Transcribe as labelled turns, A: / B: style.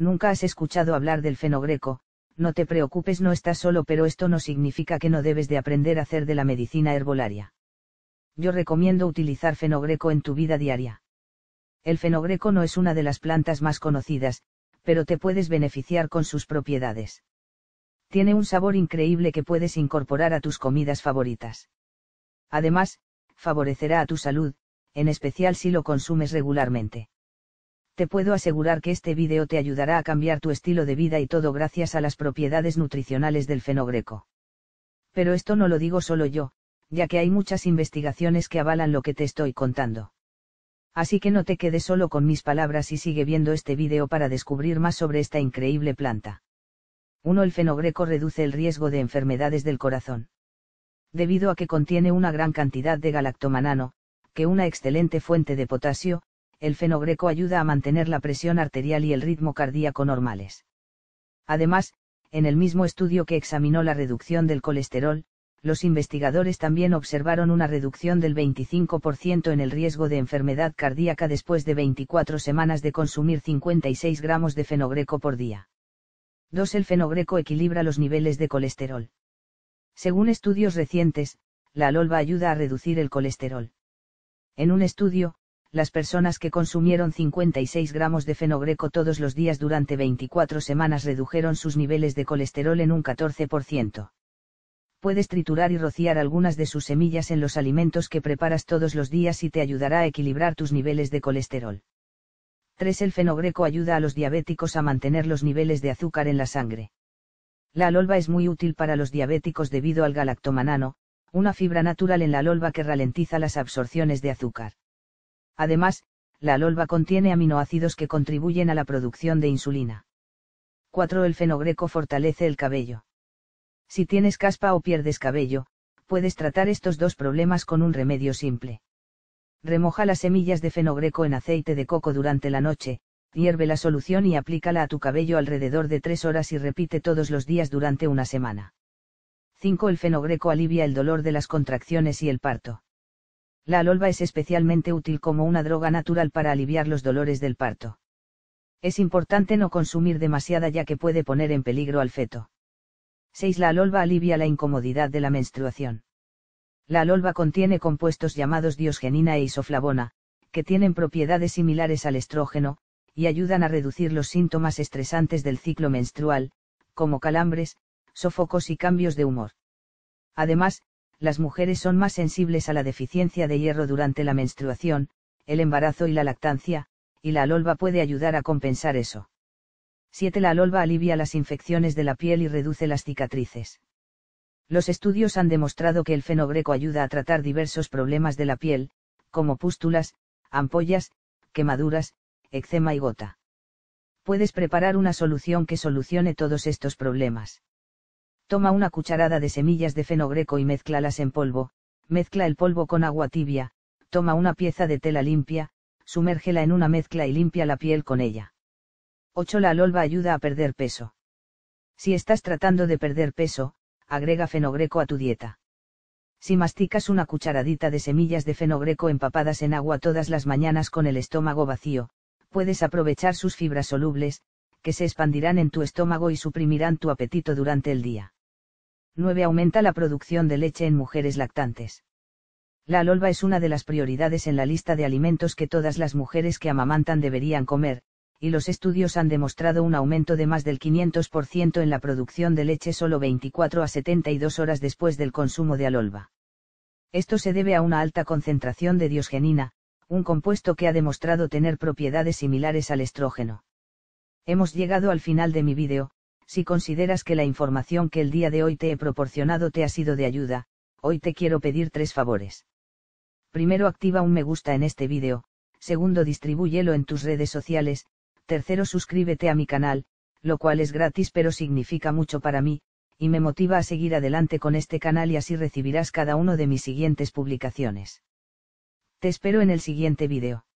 A: Nunca has escuchado hablar del fenogreco. No te preocupes, no estás solo, pero esto no significa que no debes de aprender a hacer de la medicina herbolaria. Yo recomiendo utilizar fenogreco en tu vida diaria. El fenogreco no es una de las plantas más conocidas, pero te puedes beneficiar con sus propiedades. Tiene un sabor increíble que puedes incorporar a tus comidas favoritas. Además, favorecerá a tu salud, en especial si lo consumes regularmente. Te puedo asegurar que este vídeo te ayudará a cambiar tu estilo de vida y todo gracias a las propiedades nutricionales del fenogreco. Pero esto no lo digo solo yo, ya que hay muchas investigaciones que avalan lo que te estoy contando. Así que no te quedes solo con mis palabras y sigue viendo este vídeo para descubrir más sobre esta increíble planta. 1. El fenogreco reduce el riesgo de enfermedades del corazón. Debido a que contiene una gran cantidad de galactomanano, que es una excelente fuente de potasio, el fenogreco ayuda a mantener la presión arterial y el ritmo cardíaco normales. Además, en el mismo estudio que examinó la reducción del colesterol, los investigadores también observaron una reducción del 25% en el riesgo de enfermedad cardíaca después de 24 semanas de consumir 56 gramos de fenogreco por día. 2. El fenogreco equilibra los niveles de colesterol. Según estudios recientes, la alolva ayuda a reducir el colesterol. En un estudio, las personas que consumieron 56 gramos de fenogreco todos los días durante 24 semanas redujeron sus niveles de colesterol en un 14%. Puedes triturar y rociar algunas de sus semillas en los alimentos que preparas todos los días y te ayudará a equilibrar tus niveles de colesterol. 3. El fenogreco ayuda a los diabéticos a mantener los niveles de azúcar en la sangre. La alolva es muy útil para los diabéticos debido al galactomanano, una fibra natural en la alolva que ralentiza las absorciones de azúcar. Además, la alolva contiene aminoácidos que contribuyen a la producción de insulina. 4. El fenogreco fortalece el cabello. Si tienes caspa o pierdes cabello, puedes tratar estos dos problemas con un remedio simple. Remoja las semillas de fenogreco en aceite de coco durante la noche, hierve la solución y aplícala a tu cabello alrededor de 3 horas y repite todos los días durante una semana. 5. El fenogreco alivia el dolor de las contracciones y el parto. La alolva es especialmente útil como una droga natural para aliviar los dolores del parto. Es importante no consumir demasiada ya que puede poner en peligro al feto. 6. La alolva alivia la incomodidad de la menstruación. La alolva contiene compuestos llamados diosgenina e isoflavona, que tienen propiedades similares al estrógeno, y ayudan a reducir los síntomas estresantes del ciclo menstrual, como calambres, sofocos y cambios de humor. Además, las mujeres son más sensibles a la deficiencia de hierro durante la menstruación, el embarazo y la lactancia, y la alolva puede ayudar a compensar eso. 7. La alolva alivia las infecciones de la piel y reduce las cicatrices. Los estudios han demostrado que el fenogreco ayuda a tratar diversos problemas de la piel, como pústulas, ampollas, quemaduras, eczema y gota. Puedes preparar una solución que solucione todos estos problemas. Toma una cucharada de semillas de fenogreco y mézclalas en polvo, mezcla el polvo con agua tibia, toma una pieza de tela limpia, sumérgela en una mezcla y limpia la piel con ella. 8. La alolva ayuda a perder peso. Si estás tratando de perder peso, agrega fenogreco a tu dieta. Si masticas una cucharadita de semillas de fenogreco empapadas en agua todas las mañanas con el estómago vacío, puedes aprovechar sus fibras solubles, que se expandirán en tu estómago y suprimirán tu apetito durante el día. 9. Aumenta la producción de leche en mujeres lactantes. La alolva es una de las prioridades en la lista de alimentos que todas las mujeres que amamantan deberían comer, y los estudios han demostrado un aumento de más del 500% en la producción de leche solo 24 a 72 horas después del consumo de alolva. Esto se debe a una alta concentración de diosgenina, un compuesto que ha demostrado tener propiedades similares al estrógeno. Hemos llegado al final de mi vídeo. Si consideras que la información que el día de hoy te he proporcionado te ha sido de ayuda, hoy te quiero pedir 3 favores. Primero, activa un me gusta en este vídeo. Segundo, distribúyelo en tus redes sociales. Tercero, suscríbete a mi canal, lo cual es gratis pero significa mucho para mí, y me motiva a seguir adelante con este canal y así recibirás cada uno de mis siguientes publicaciones. Te espero en el siguiente vídeo.